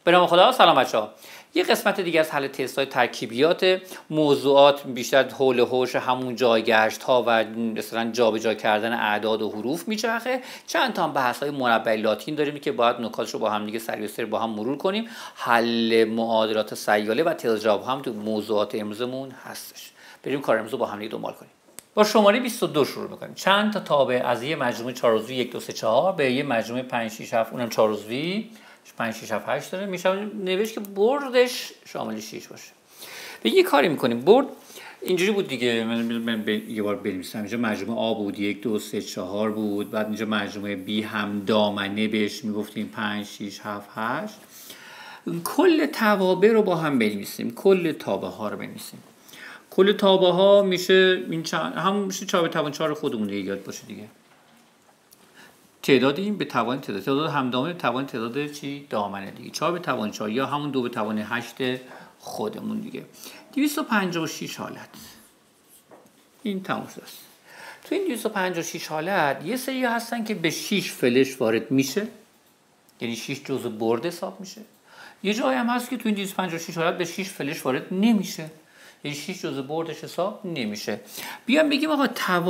به نام خدا. سلام بچه‌ها. یه قسمت دیگه از حل تست‌های ترکیبیات، موضوعات بیشتر حول و حوش همون جایگشت‌ها و مثلا جابجا کردن اعداد و حروف میچرخه. چند تا هم بحث‌های مربع لاتین داریم که باید نکاتشو با هم دیگه سریع و سریع با هم مرور کنیم. حل معادلات سیاله و تعداد جواب هم تو موضوعات امروزمون هستش. بریم کار امروز با هم دیگه دنبال کنیم. با شماره 22 شروع می‌کنیم. چند تا تابع از یه مجموعه 4 عضوی 1 2 3 4 به یه مجموعه 5 6 7 اونم 4 عضوی 5 6 7 8 داره، میشه نوشت که بردش شامل 6 باشه. یه کاری می‌کنیم. برد اینجوری بود دیگه. من یه بار بنویسم. اینجا مجموعه آ بود 1 2 3 4 بود. بعد اینجا مجموعه بی هم دامنه بهش میگفتیم 5 6 7 8. کل توابع رو با هم بنویسیم. کل تابع ها رو بنویسیم. کل تابع ها میشه این همون میشه 4 به توان 4 خودمون دیگه یاد باشه دیگه. تعداد این به توان تعداد همدامه به توان تعداد چی؟ دامنه دیگه. 4 به توان 4 یا همون 2 به توان 8 خودمون دیگه. 256 حالت. این تموم شد. تو این 256 حالت یه سری هستن که به 6 فلش وارد میشه. یعنی 6 جزء برد حساب میشه. یه جایی هم هست که تو این 256 حالت به 6 فلش وارد نمیشه. یعنی 6 جزء بردش حساب نمیشه. بیام بگیم آقا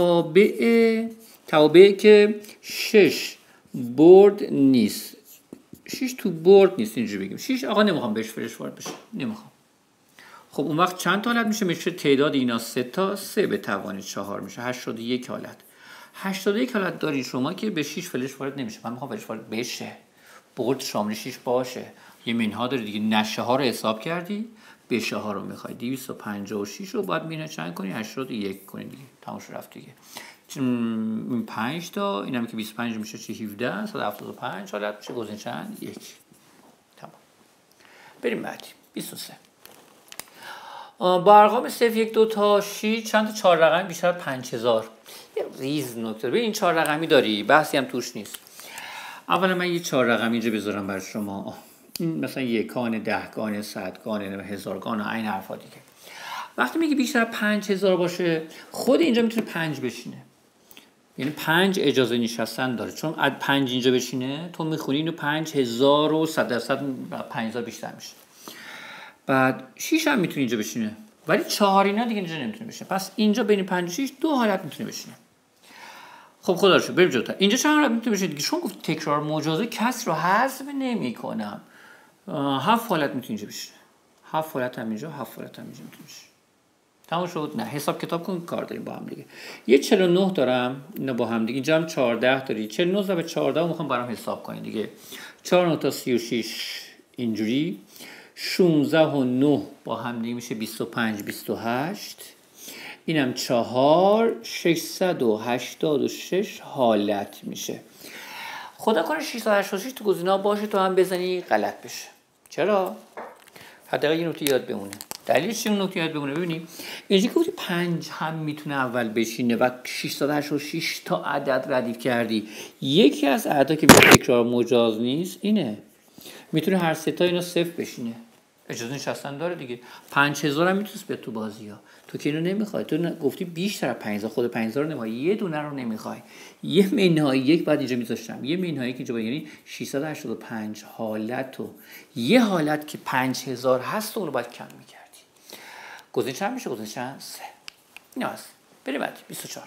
توابع که 6 برد نیست. 6 تو برد نیست، اینجوری بگیم. 6 آقا نمیخوام بهش فلش وارد بشه. نمیخوام. خب اون وقت چند تا حالت میشه تعداد اینا 3 تا 3 به توان 4 میشه. 81 حالت. 81 حالت داری شما که به 6 فلش وارد نمیشه. من میخوام فلش وارد بشه. برد شامل 6 باشه. یه منها داری دیگه. نشه ها رو حساب کردی، بشه ها رو میخوای. 256 رو باید مینه چند کنی؟ 81 کنی دیگه. تمام شد رفت دیگه. 5 تا اینم که 25 میشه چه 17 175 حالت میشه گزینه چند؟ 1. تمام. بریم بعدی. 23. با ارقام 0 1 2 تا 6 چند تا 4 رقمی بیشتر از 5000. یه ریز نکته. ببین این 4 رقمی داری، بحثی هم توش نیست. اولا من یه 4 رقمی اینجا بذارم برای شما. این مثلا یکان، دهگان، صدگان، هزارگان و این حرفا دیگه. وقتی میگی بیشتر از 5000 باشه، خود اینجا میتونه 5 بشینه. یعنی 5 اجازه نشستن داره. چون از 5 اینجا بشینه تو میخونی اینو 5000 و 100% 5000 بیشتر میشه. بعد 6 هم میتونه اینجا بشینه. ولی 4 اینا دیگه اینجا نمیتونه بشینه. پس اینجا بین 5 و 6 دو حالت میتونه بشینه. خب خدا رو شکر. بریم جلوتر. اینجا چند حالت میتونه بشه دیگه؟ چون گفت تکرار مجازه کسر رو حذف نمی‌کنم. 7 حالت میتونه اینجا بشینه. 7 حالت هم اینجا، 7 حالت هم اینجا میتونه بشه. تمام شد؟ نه حساب کتاب کن، کار داریم با هم دیگه. یه 49 دارم اینا با هم دیگه. اینجا هم 14 داری. 49 ضرب 14 میخوام برام حساب کنین دیگه. 4 9 تا 36 اینجوری. 16 و 9 با هم دیگه میشه 25 28. اینم 4 686 حالت میشه. خدا کنه 686 تو گزینه‌ها باشه تو هم بزنی غلط بشه. چرا؟ حداقل یه نکته یاد بمونه. دلیلش چیه نکته یاد بمونه؟ ببینید اینجا که گفتی 5 هم میتونه اول بشینه و 686 تا عدد ردیف کردی. یکی از اعداد که به تکرار مجاز نیست اینه. میتونه هر سه تا اینا صفر بشینه. اجازه نشستن داره دیگه. 5000 هم میتونست بیاد تو بازی‌ها. تو که اینو نمیخوای. تو گفتی بیشتر از 5000 خود 5000 رو نمیخوای. یه دونه رو نمیخوای. یه منهای یک بعد اینجا میذاشتم. یه منهای یک اینجا یعنی 685 حالتو. یه حالت که 5000 هست اون رو باید کم می‌کردی. گزینه چند میشه؟ گزینه چند؟ 3. این هست. بریم بعد 24.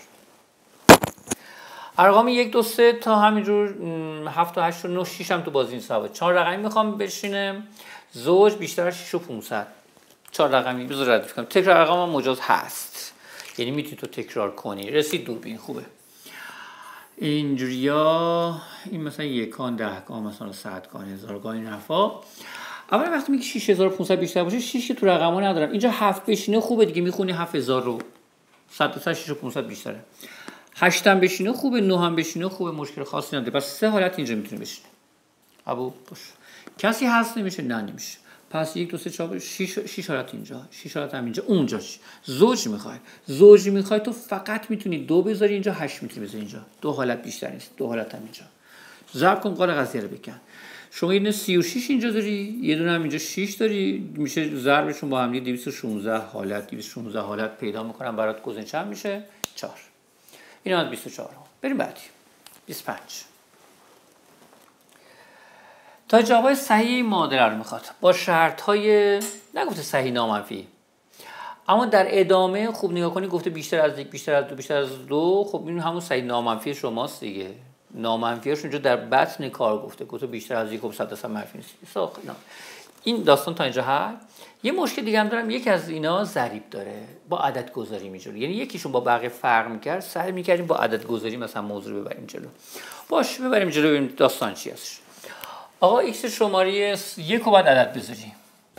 ارقام 1 2 3 تا همینجور 7 و 8 و 9 6 هم تو بازی این ثابت. 4 رقمی میخوام بشینم. زوج بیشتر 6 و 500. 4 رقمی بذار ردیف کنم. تکرار ارقام هم مجاز هست. یعنی میتونی تو تکرار کنی. رسید دوربین خوبه. اینجوریا این مثلا یکان، دهگان، مثلا صدگان، هزارگان این حرفا. اول وقتی میگی 6500 بیشتر باشه 6 تو رقما ندارم. اینجا 7 بشینه خوبه دیگه میخونی 7000 رو 100 6500 بیشتره. 8 هم بشینه خوبه، 9 هم بشینه خوبه، مشکل خاصی نداره. پس 3 حالت اینجا میتونه بشینه. ابو باش. کسی هست نمیشه؟ نه نمیشه. پس 1 2 3 4 6 حالت اینجا، 6 حالت هم اینجا، اونجا زوج میخوای. زوج میخوای تو فقط میتونی 2 بذاری اینجا، 8 میتونی بذاری اینجا. 2 حالت بیشتر نیست. 2 حالت هم اینجا. ضرب کن قال قضیه رو بکن. شما یه دونه 36 اینجا داری، یه دونه هم اینجا 6 داری، میشه ضربشون با هم دیگه 216 حالت. 216 حالت پیدا میکنم برات. گزینه چند میشه؟ 4. اینا از 24. بریم بعدی. 25. تا جواب صحیح معادله رو میخواد با شرط های نگفته صحیح نامنفی، اما در ادامه خوب نگاه کنی گفته بیشتر از یک، بیشتر از دو، بیشتر از دو. خب این همون صحیح نامنفی شماست دیگه. نامنفیش اونجا در بطن کار گفته بیشتر از یک، خب 100% منفی نیست. این داستان تا اینجا هست. یه مشکل دیگه هم دارم، یکی از اینا ضریب داره، با عدد گذاری میجوره. یعنی یکیشون با بقیه فرق میکرد، سعی میکردیم با عدد گذاری مثلا موضوع رو ببریم جلو. باش ببریم جلو ببینیم داستان چی هستش. آقا ایکس شماره یک رو باید عدد بذاری.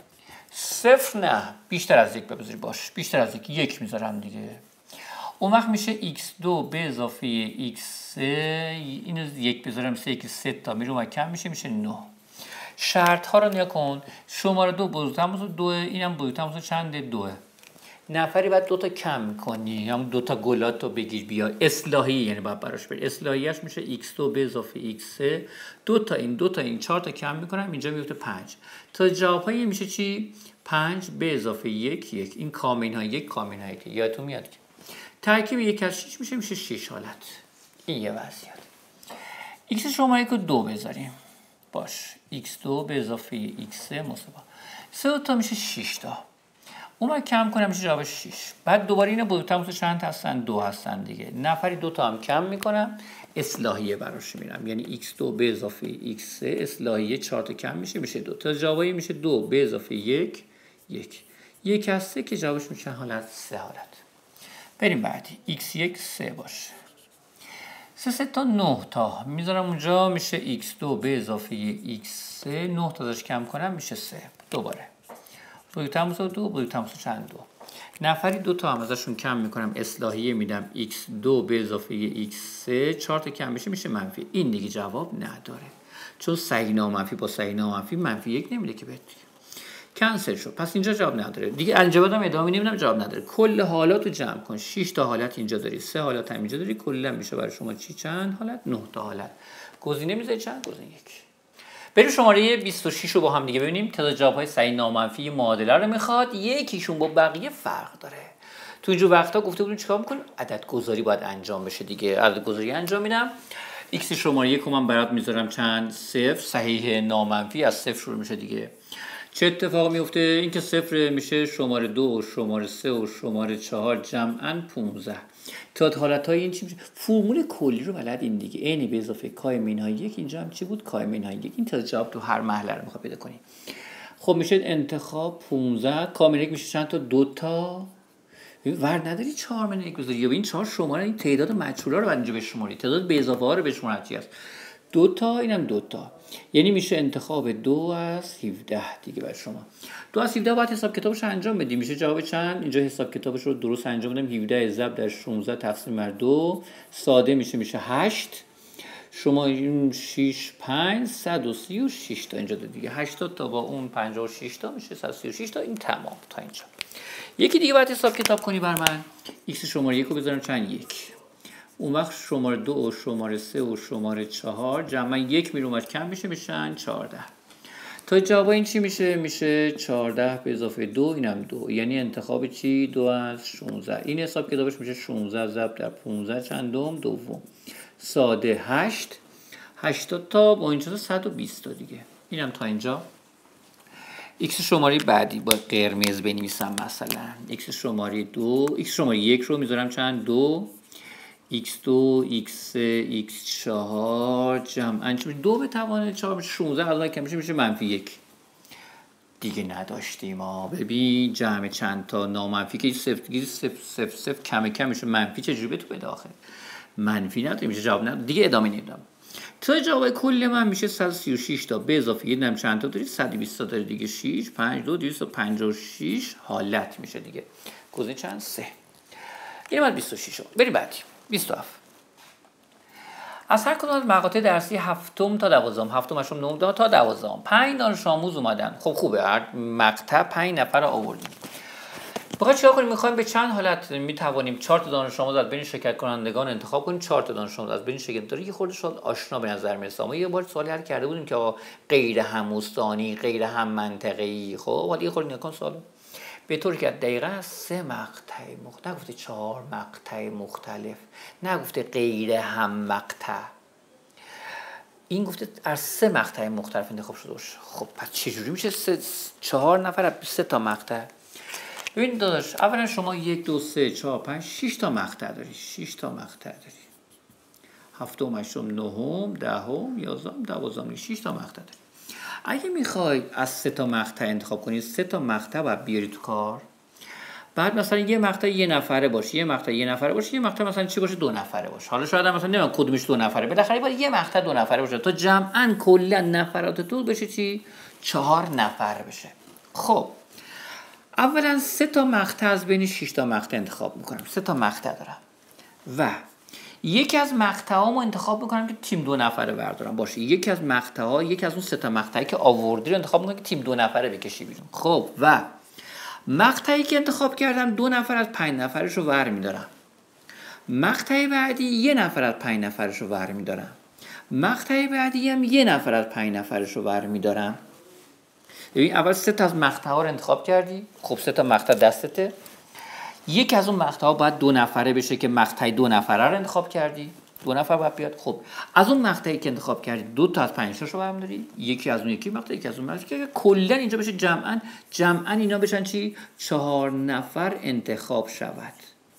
صفر نه، بیشتر از یک بذاری. باش بیشتر از یک میذارم دیگه. اون وقت میشه x2 به اضافه x3، اینو یک بذارم 3 که 3 تا میره و کم میشه 9. شرط ها رو نگاه کن. شماره 2 بزرگتر 2، اینم بزرگتر چنده 2. نفری بعد 2 تا کم میکنی، هم 2 تا گلات بگیر بیا. اصلاحی یعنی باید براش بری. اصلاحیش میشه x2 به اضافه x3، 2 تا این 4 تا کم میکنم، اینجا میفته 5. تا جوابایی میشه چی؟ 5 به اضافه 1 1. این کامین های یک کامین های که یادتون میاد که ترکیب 1 از 6 میشه 6 حالت. این یه وضعیت. x شماره رو 2 بذاریم. باش x2 به اضافه x3 مساوی 3 تا میشه 6 تا. اون کم کنم میشه جواب 6. بعد دوباره اینو بزرگتر چند هستن؟ 2 هستن دیگه. نفری 2 تا هم کم میکنم، اصلاحیه براش میرم. یعنی x2 به اضافه x3 اصلاحیه 4 تا کم میشه 2. تا جوابی میشه 2 به اضافه 1 1. 1 از 3 که جوابش میشه حالت 3 حالت. بریم بعدی. x1 3 باشه. 3 تا 9 تا میذارم اونجا، میشه x2 به اضافه x3. 9 تا ازش کم کنم میشه 3. دوباره بزرگتر 2 بزرگتر چند 2. نفری 2 تا هم ازشون کم میکنم، اصلاحیه میدم x2 به اضافه x3. 4 تا کم میشه منفی. این دیگه جواب نداره، چون صحیح نامنفی با صحیح نامنفی منفی 1 نمیده که بهت کنسل شد. پس اینجا جواب نداره دیگه. الجواب هم ادامه نمیدم، جواب نداره. کل حالات رو جمع کن. 6 تا حالت اینجا داری، 3 حالت هم اینجا داری، کلا میشه برای شما چی چند حالت؟ 9 تا حالت. گزینه میذاری چند؟ گزینه 1. بریم شماره 26 رو با هم دیگه ببینیم. تعداد جواب‌های صحیح نامنفی معادله رو میخواد، یکیشون با بقیه فرق داره. تو اینجور وقتا گفته بودیم چیکار می‌کنیم؟ عدد گذاری باید انجام بشه دیگه. عدد گذاری انجام میدم. x شماره 1 رو من برات میذارم چند؟ 0. صحیح نامنفی از 0 شروع میشه دیگه. چه اتفاقی میفته؟ اینکه 0 میشه شماره 2 و شماره 3 و شماره 4 جمعاً 15. تعداد حالت‌های این چی میشه؟ فرمول کلی رو بلدین دیگه. n به اضافه k منهای 1. اینجا هم چی بود؟ k منهای 1. این تعداد جواب تو هر مرحله رو میخواد پیدا کنی. خب میشه انتخاب 15. k منهای 1 میشه چند تا؟ 2 تا. ور نداری 4 منهای 1 بذاری. یا این 4 شماره، این تعداد مجهولا رو بعد اینجا بشماری. تعداد به اضافه ها رو بشمار چی هست؟ 2 تا، اینم 2 تا. یعنی میشه انتخاب 2 از 17 دیگه برای شما. 2 از 17 باید حساب کتابش رو انجام بدیم. میشه جواب چند؟ اینجا حساب کتابش رو درست انجام بدیم. 17 ضرب در 16 تقسیم بر 2 ساده میشه 8. شما این 6 5 136 تا اینجا دیگه. 80 تا با اون 56 تا میشه 136 تا. این تمام تا اینجا. یکی دیگه باید حساب کتاب کنی بر من. x شماره 1 رو بذارم چند؟ 1. اون وقت شماره 2 و شماره 3 و شماره 4 جمعاً 1 میرومد کم میشن 14. تا جواب این چی میشه؟ میشه 14 به اضافه 2، اینم 2. یعنی انتخاب چی؟ 2 از 16. این حساب کتابش میشه 16 ضرب در 15 چندم؟ دوم. ساده 8. 80 تا با اینجا 120 تا دیگه. اینم تا اینجا. x شماره بعدی با قرمز بنویسم مثلا. x شماره 2، x شماره 1 رو میذارم چند؟ 2. x2 x3 x4 جمعاً 2 به توان 4 میشه 16. از اون کم میشه منفی 1 دیگه نداشتیم ما. ببین جمع چند تا نامنفی که 0 کم میشه منفی. چجوری به تو بده آخه؟ منفی نداره، میشه جواب نداره دیگه. ادامه نمیدم. تا جواب کل من میشه 136 تا به اضافه 1 چند تا داری؟ 120 تا داری دیگه. 6 5 2 256 حالت میشه دیگه. گزینه چند؟ 3. این بعد 26 بریم بعدی. 27. از هر کدوم از مقاطع درسی هفتم تا 12، هفتمش 9 تا 12، 5 دانش آموز اومدن. خب خوبه، هر مقطع 5 نفر آوردیم. بخواد چیکار کنیم؟ میخوایم به چند حالت میتوانیم 4 تا دانش آموز از بین شرکت کنندگان انتخاب کنیم. 4 تا دانش آموز از بین شرکت داره. یه خورده شاید آشنا به نظر میرسه، اما یه بار سوالی حل کرده بودیم که آقا غیر هم استانی، غیر هم منطقه‌ای. خب حالا یه خورده نکن سوالو به طوری که دقیقاً از 3 مقطع مختلف، نگفته 4 مقطع مختلف، نگفته غیر هم مقطع. این گفته از 3 مقطع مختلف انتخاب شده باشه. خب پس چجوری میشه 4 نفر از 3 تا مقطع؟ ببین داداش، اولا شما 1 2 3 4 5 6 تا مقطع داری. 6 تا مقطع داری. هفتم، هشتم، نهم، دهم، یازدهم، دوازدهم، 6 تا مقطع داری. اگه میخوای از 3 تا مقطع انتخاب کنی، 3 تا مقطع باید بیاری تو کار. بعد مثلا یه مقطع 1 نفره باشه، یه مقطع 1 نفره باشه، یه مقطع مثلا چی باشه 2 نفره باشه. حالا شاید مثلا نمیدونم کدومش 2 نفره، بالاخره باید یه مقطع 2 نفره باشه تا جمعاً کلا نفرات تو بشه چی 4 نفر بشه. خب اولا 3 تا مقطع از بین 6 تا مقطع انتخاب میکنم. 3 تا مقطع دارم و یکی از مقطعامو انتخاب میکنم که تیم 2 نفره بردارم باشه. یکی از مقطعا، یکی از اون 3 تا مقطعی که آوردی رو انتخاب میکنم که تیم 2 نفره بکشی بیرون. خب و مقطعی که انتخاب کردم 2 نفر از 5 نفرش رو ور میدارم. مقطع بعدی 1 نفر از 5 نفرش رو ور میدارم. مقطع بعدی هم 1 نفر از 5 نفرش رو ور میدارم. ببین اول 3 تا از مقطع‌ها رو انتخاب کردی. خب 3 تا مقطع دستته. یکی از اون مقطع‌ها باید 2 نفره بشه که مقطع 2 نفره رو انتخاب کردی. 2 نفر باید بیاد. خب از اون مقطعی که انتخاب کردی 2 تا از 5 تاشو برام داری. یکی از اون یکی مقطع، یکی از اون مقطع که کلا اینجا بشه جمعاً اینا بشن چی 4 نفر انتخاب شود.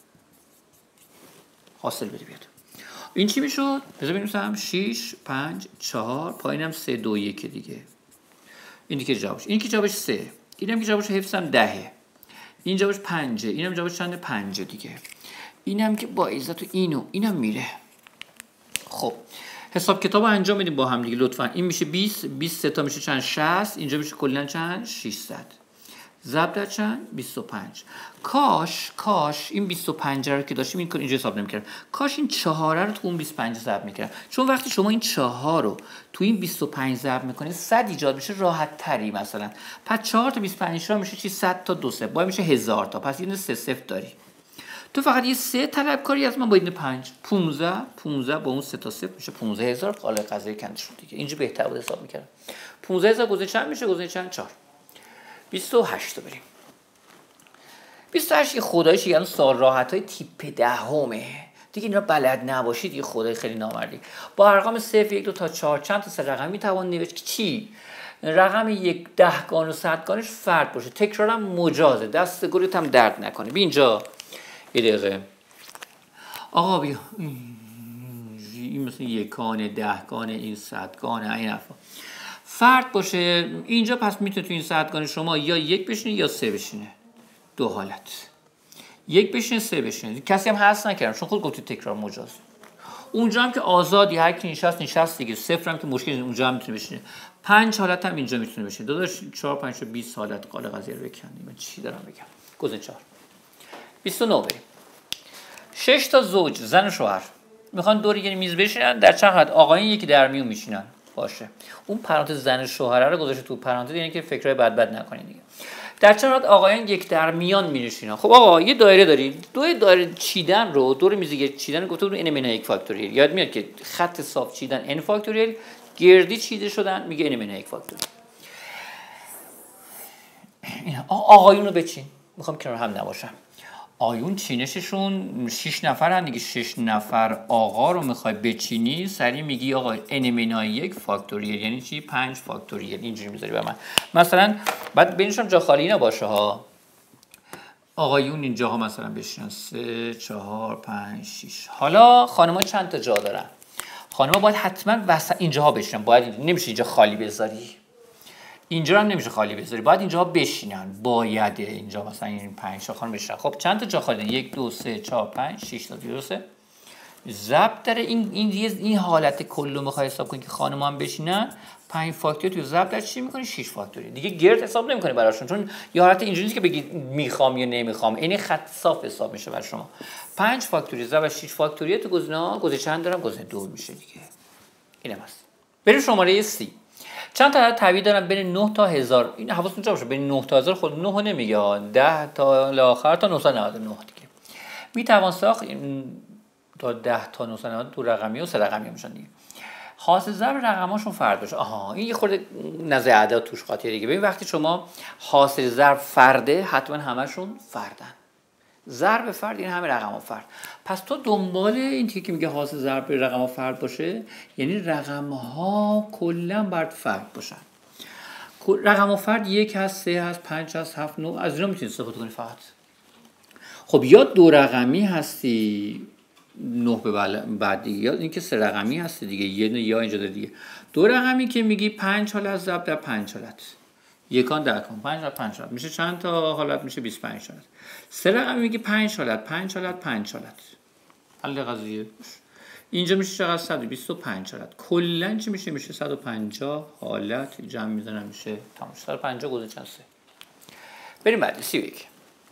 حاصل بده بیاد. این چی میشد؟ بذار بنویسم 6 5 4 پایینم 3 2 1 دیگه. این که جوابش، این که جوابش 3. اینم که جوابش حفظم 10. این جوابش 5. اینم جوابش چنده 5 دیگه. اینم که با عزت و اینم میره. خب حساب کتاب انجام بدیم با هم دیگه لطفا. این میشه 20 23 تا میشه چند 60. اینجا میشه کلا چند 600. ضرب در چند 25. کاش این 25 رو که داشتیم این اینجا حساب نمی‌کردم. کاش این 4 رو تو اون 25 ضرب می‌کردم. چون وقتی شما این 4 رو تو این 25 ضرب می‌کنید 100 ایجاد میشه راحت تری مثلا. پس 4 تا 25 میشه چی 100 تا 2 با میشه 1000 تا. پس این 3 صفر داری. تو فقط یه 3 طلبکاری از من با این 5 15 با اون 3 تا 0 میشه 15000 قالب قضیه کند شد دیگه. اینجا بهتر بود حساب می‌کردم. 15000 گذشته چند میشه گذشته چند 4. 28 تا بریم. 28 یه خدایش یعنی سال راحت‌های تیپ دهمه. دیگه اینا بلد نباشید یه خدای خیلی نامردی. با ارقام 0 1 2 تا 4 چند تا سه رقم میتوان نوشت که چی؟ رقم 1 10 گان و 100 گانش فرد باشه. تکرارم مجازه. دست گلت هم درد نکنه. ببین اینجا یه دقیقه. آقا بیا. این مثلا 1 گان 10 گان این 100 گان این حرفا. فرد باشه اینجا پس میتونه تو این 100 گان شما یا 1 بشینه یا 3 بشینه. دو حالت 1 بشینه 3 بشینه. کسی هم حذف نکردم چون خود گفتی تکرار مجاز. اونجا هم که آزادی هر کی نشست دیگه. 0 هم که مشکلی اونجا هم میتونه بشینه. 5 حالت هم اینجا میتونه بشینه. داداش 4 5 تا 20 حالت قال قضیه رو بکنیم. من چی دارم بگم؟ گزینه 4 29 بریم. 6 تا زوج زن و شوهر میخوان دور یه میز بشینن. در چند حالت آقایون یکی در میون میشینن. باشه اون پرانتز زن و شوهر رو گذاشته تو پرانتز یعنی که فکرای بد نکنین دیگه. در چند حالت آقایان یک در میان می‌نشینن. خب آقا یه دایره داریم. دو دایره چیدن رو دور میز چیدن گفته بود n - 1 فاکتوریال. یاد میاد که خط صاف چیدن n فاکتوریال، گردی چیده شدن میگه n - 1 فاکتوریال. آقایون رو بچین. میخوام کنار هم نباشم. آیون چینششون 6 نفرن دیگه. 6 نفر آقا رو میخوای بچینی سریع میگی آقا n - 1 فاکتوریال یعنی چی 5 فاکتوریال. اینجوری میذاری به من. مثلا بعد بینشون جا خالی نباشه ها. آقایون اینجاها مثلا بشینن 3 4 5 6. حالا خانم‌ها چند تا جا دارن؟ خانم‌ها باید حتما وسط اینجاها بشینن. باید نمیشه اینجا خالی بذاری. اینجا هم نمیشه خالی بذاری. باید اینجا بشینن. باید اینجا مثلا این 5 تا خانم بشینن. خب چند تا جا خالی؟ 1 2 3 4 5 6 تا درسته؟ ضرب در این حالت کلو میخوای حساب کنی که خانم‌ها هم بشینن 5 فاکتوریال تو ضرب در چی می‌کنی 6 فاکتوریال. دیگه گرد حساب نمی‌کنی براشون چون یه حالت اینجوری نیست که بگی میخوام یا نمیخوام. این خط صاف حساب میشه برای شما. 5 فاکتوریال ضرب 6 فاکتوریال تو گزینه‌ها گزینه چند دارم؟ گزینه 2 میشه دیگه. اینم هست. بریم شماره 30. چند تا طبیعی دارم بین 9 تا 1000. این حواستون باشه بین 9 تا 1000 خود 9 نمیگه 10 تا آخر تا 999 دیگه. میتوان ساخت تا 10 تا 999 تو رقمی و سه رقمی میشن دیگه. حاصل ضرب رقماشون فرد باشه. آها این یه خورده نزد اعداد توش خاطره دیگه. ببین وقتی شما حاصل ضرب فرده حتما همشون فردن. ضرب فرد این همه رقم و فرد. پس تو دنبال این که میگه حاصل ضرب رقم و فرد باشه، یعنی رقم ها کلا باید فرد باشن. رقم و فرد 1 هست، 3 هست، 5 هست، 7، 9، از اینا میتونی استفاده کنی فقط. خب یا 2 رقمی هستی 9 به بعد دیگه، یا اینکه 3 رقمی هستی دیگه، یه یا اینجا دیگه. 2 رقمی که میگی 5 حالت ضرب در 5 حالت، یکان در کن 5 حالت 5 حالت میشه چند تا حالت؟ میشه 25 حالت. 3 رقمی میگی 5 حالت 5 حالت 5 حالت. حل قضیه. اینجا میشه چقدر؟ 125 حالت. کلا چی میشه؟ میشه 150 حالت. جمع میزنم میشه تمام. 150 گذاشتن 3. بریم بعدی 31.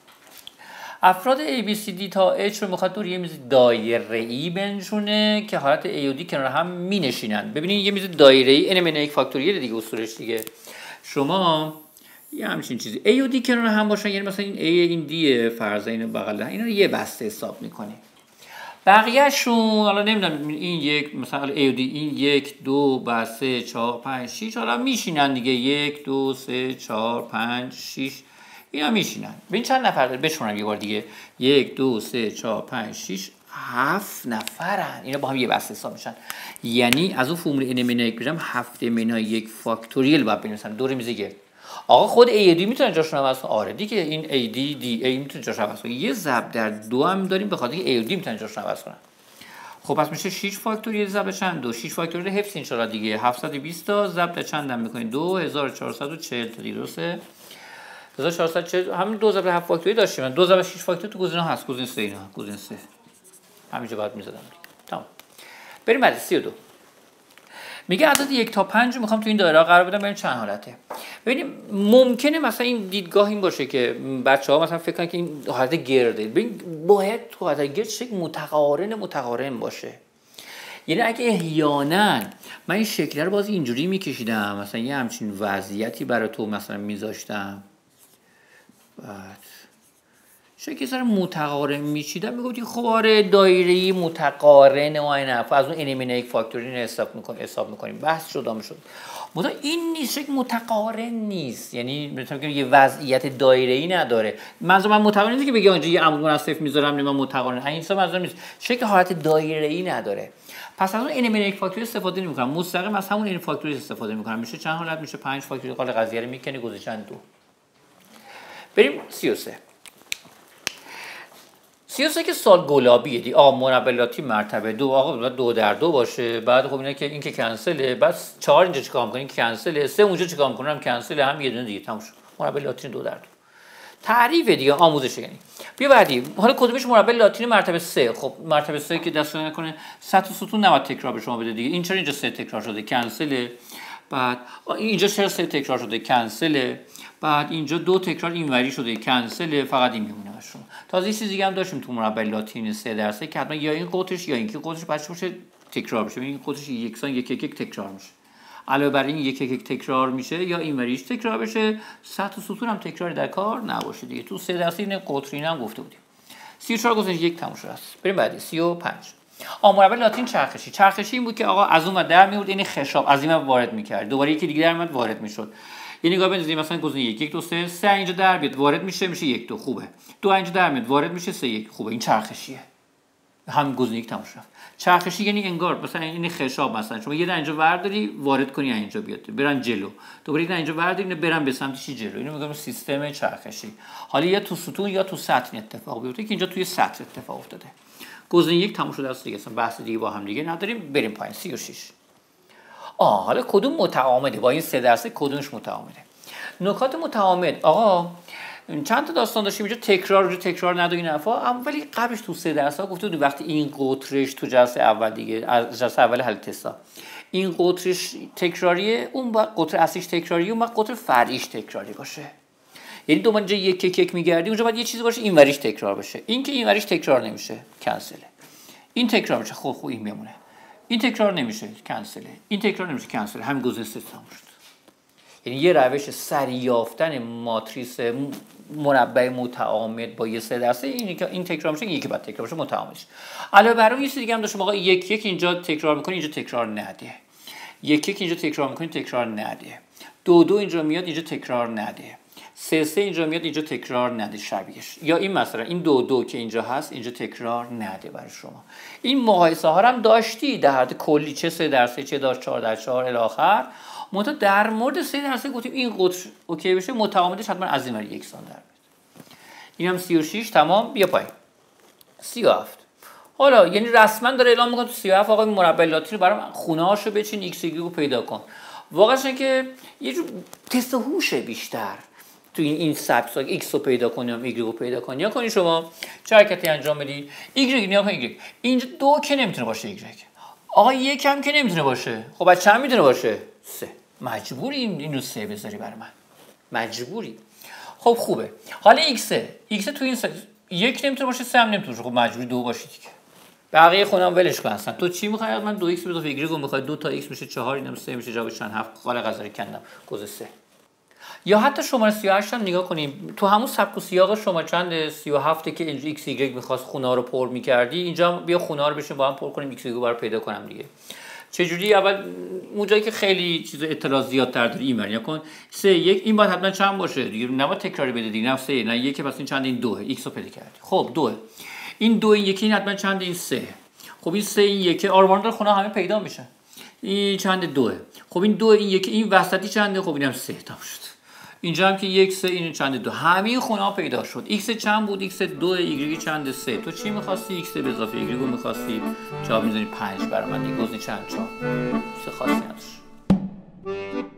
افراد ABCD تا H رو میخواد دور یه میز دایره‌ای بنشونه که حالت A و D کنار هم مینشینن. ببینید یه میز دایره‌ای n-1 فاکتوریال دیگه اصولش دیگه. شما یه همچین چیزی A و D کنار هم باشن، یعنی مثلا این A این D فرضاً اینو بغل اینا رو یه بسته حساب میکنی. بقیه‌شون حالا نمیدونم این یک مثلا A و D این 1 2 بعد 3 4 5 6 حالا میشینن دیگه 1 2 3 4 5 6 اینا میشینن. ببین چند نفر داره بشونم یه بار دیگه 1 2 3 4 5 6 7 نفرن. اینا با هم یه بسته حساب میشن. یعنی از اون فرمول n-1 بگم 7 منهای 1 فاکتوریال باید بنویسن دور میز گرد. آقا خود A و D میتونن جاشون عوض کنن. آره دیگه این AD DA میتونه جاشون عوض کنه. یه ضرب در 2 هم داریم به خاطر اینکه A و D میتونن جاشون عوض کنن. خب پس میشه 6 فاکتوریال ضرب چند؟ 2. 6 فاکتوریال حفظ ان شاء الله دیگه 720 تا ضرب در چند هم میکنید 2440 تا دیگه درسته. 1440 همین 2 ضرب 7 فاکتوریال داشتیم. 2 ضرب 6 فاکتوریال تو گزینه هست. گزینه 3 اینا. گزینه 3. همینجا بعد میذارم دیگه. تمام. بریم بعد 32. میگه عدد 1 تا 5 رو میخوام تو این دایره قرار بدم ببینیم چند حالته. ببینیم ممکنه مثلا این دیدگاه این باشه که بچه‌ها مثلا فکر کنن که این حالت گرده. ببین باید تو حالت گرد شکل متقارن باشه. یعنی اگه احیانا من این شکل رو باز اینجوری میکشیدم، مثلا یه همچین وضعیتی برای تو مثلا میذاشتم، بعد شکل سر متقارن میچیدم، میگفتی خب آره دایره‌ای متقارن و این حرفا، از اون n-1 فاکتوریال حساب میکنیم. بحث شد. مثلا این نیست، شکل متقارن نیست، یعنی مثلا یه وضعیت دایره‌ای نداره. منظور من متقارن نیست که بگی اونجا یه عمود منصف میذارم من متقارن، این حساب منظورم نیست. شکل حالت دایره‌ای نداره. پس از اون n-1 فاکتوریال استفاده نمی‌کنم، مستقیم از همون n فاکتوریال استفاده می‌کنم. میشه چند حالت؟ میشه 5 فاکتوریال. قال قضیه رو میکنی گذاشتن 2. بریم 33. 33 که سال گلابیه دی. مربع لاتی مرتبه 2. آقا 2 در 2 باشه. بعد خب اینا که این که کنسله. بعد 4 اینجا چیکار می‌کنین؟ کنسله. 3 اونجا چیکار می‌کنم؟ کنسله. هم یه دونه دیگه تموم شد. مربع لاتین 2 در 2. تعریف دیگه، آموزش. یعنی بیا بعدی. حالا کدومش مربع لاتین مرتبه 3؟ خب مرتبه 3 که دست نکنه سطح ستون نباید تکرار به شما بده دیگه. این چرا اینجا 3 تکرار شده؟ کنسله. بعد اینجا چرا 3 تکرار شده؟ کنسله. بعد اینجا 2 تکرار اینوری شده، کنسله. فقط این میمونه براشون. تازه یه چیز دیگه هم داشتیم تو مربع لاتین 3 در 3 که حتما یا این قطرش یا این که قطرش بچه باشه تکرار بشه. این قطرش یکسان یک تکرار میشه. علاوه بر این یک تکرار میشه یا اینوریش تکرار بشه، سطح سطور هم تکراری در کار نباشه دیگه. تو 3 در 3 این قطرین هم گفته بودیم. 34 گذاشت 1 تموم شده است. بریم بعدی 35. مربع لاتین چرخشی این بود که آقا از اون در میورد، یعنی خشاب از این وارد میکرد، دوباره یکی دیگه در میاد وارد میشد. یعنی نگاه بندازیم مثلا گزینه 1 2 3 اینجا در بیاد وارد میشه 1 2 خوبه. 2 اینجا در میاد وارد میشه 3 1 خوبه. این چرخشیه. هم گزینه 1 تموم شد. چرخشی یعنی انگار مثلا این خشاب مثلا شما یه در اینجا ورداری وارد کنی اینجا بیاد برن جلو، دوباره یه در اینجا ورداری برن به سمت چی جلو. اینو میگم سیستم چرخشی. حالا یا تو ستون یا تو سطح اتفاق بیفته که اینجا توی سطح اتفاق افتاده. گزینه 1 تموم شده است دیگه، اصلا بحث دیگه با هم دیگه نداریم. بریم پایین 36. حالا کدوم متعامده با این 3 در 3 کدومش متعامده؟ نکات متعامد آقا چند تا داستان داشتیم اینجا، تکرار نداره این حرفا. ولی قبلش تو 3 درس ها گفته بودیم وقتی این قطرش تو جلسه اول دیگه، از جلسه اول حل تستا، این قطرش تکراریه، اون با قطر اصلیش تکراریه، اون با قطر فرعیش تکراری باشه. یعنی دوباره اینجا یک میگردی اونجا باید یه چیزی باشه اینوریش تکرار بشه. این که اینوریش تکرار نمیشه کنسله. این تکرار میشه خب این میمونه. این تکرار نمیشه کنسله. این تکرار نمیشه کنسله. همین گزینه 3 تموم شد. یعنی یه روش سریع یافتن ماتریس مربع متعامد با یه 3 در 3 اینه که این تکرار میشه، یکی بعد تکرار بشه متعامدش. علاوه بر اون یه چیز دیگه هم داشتم آقا 1 1 اینجا تکرار میکنه اینجا تکرار نده. 1 1 اینجا تکرار میکنه تکرار نده. 2 2 اینجا میاد اینجا تکرار نده. 3 اینجا میاد، اینجا تکرار نده شبیهش. یا این مثلا این 2 که اینجا هست اینجا تکرار نده برای شما. این مقایسه ها هم داشتی در حد کلی، چه 3 چه داشت 4/4 الی آخر. منتها در مورد 3 گفتیم این قطر اوکی بشه، متعامدش حتما از این ور یکسان در بیاد. این هم 36 تمام. بیا پایین 37. حالا یعنی رسما داره اعلام میکنه تو 37 آقا مربع لاتی رو برام خونه‌هاشو بچین، ایکس رو پیدا کن. واقعاش اینه که یه جور تست هوشه بیشتر تو این سبک، ایکس رو پیدا کنی یا ایگرگ رو پیدا کنی. یا کنی شما چه حرکتی انجام بدی، ایگرگ نیا کن، ایگرگ اینجا 2 که نمیتونه باشه، ایگرگ آقا 1 هم که نمیتونه باشه. خب بعد چند میتونه باشه؟ 3. مجبوری اینو 3 بذاری برای من، مجبوری. خب خوبه. حالا ایکس تو این 1 نمیتونه باشه، 3 هم نمیتونه باشه. خب مجبوری 2 باشی دیگه. بقیه خونم ولش کن اصلا. تو چی میخوای؟ من 2x به اضافه ایگرگ رو میخوای، 2 تا x میشه 4، اینم 3 میشه، جواب چند؟ 7. قال غزالی کندم گوز 3. یا حتی شماره 38 هم نگاه کنیم، تو همون سبک و سیاق شما چند 37 که اینجا x y میخواست خونه ها رو پر میکردی، اینجا بیا خونه ها رو بشین با هم پر کنیم، x y رو برای پیدا کنم دیگه. چجوری؟ اول اونجایی که خیلی چیز اطلاع زیادتر داری این ور کن 3 1 این باید حتما چند باشه دیگه، نباید تکراری بده دیگه، نه 3 نه 1 پس این چند؟ این 2 x رو پیدا کردی. خب 2 این 2 این یکی این حتما چند؟ این 3. خب این 3 این 1 آرمان داره خونه همه پیدا میشه. این چند؟ 2. خب این 2 این 1 این وسطی چنده؟ خب اینم 3 تا شد. اینجا هم که 1 3 این چند؟ 2. همه خونه ها پیدا شد. x چند بود؟ x 2 ایگرگ چند؟ 3. تو چی می‌خواستی؟ x به اضافه ایگرگ رو می‌خواستی. جواب می‌ذاری 5 برای من دیگه. گزینه چند؟ 4. چه خاصی نداشت.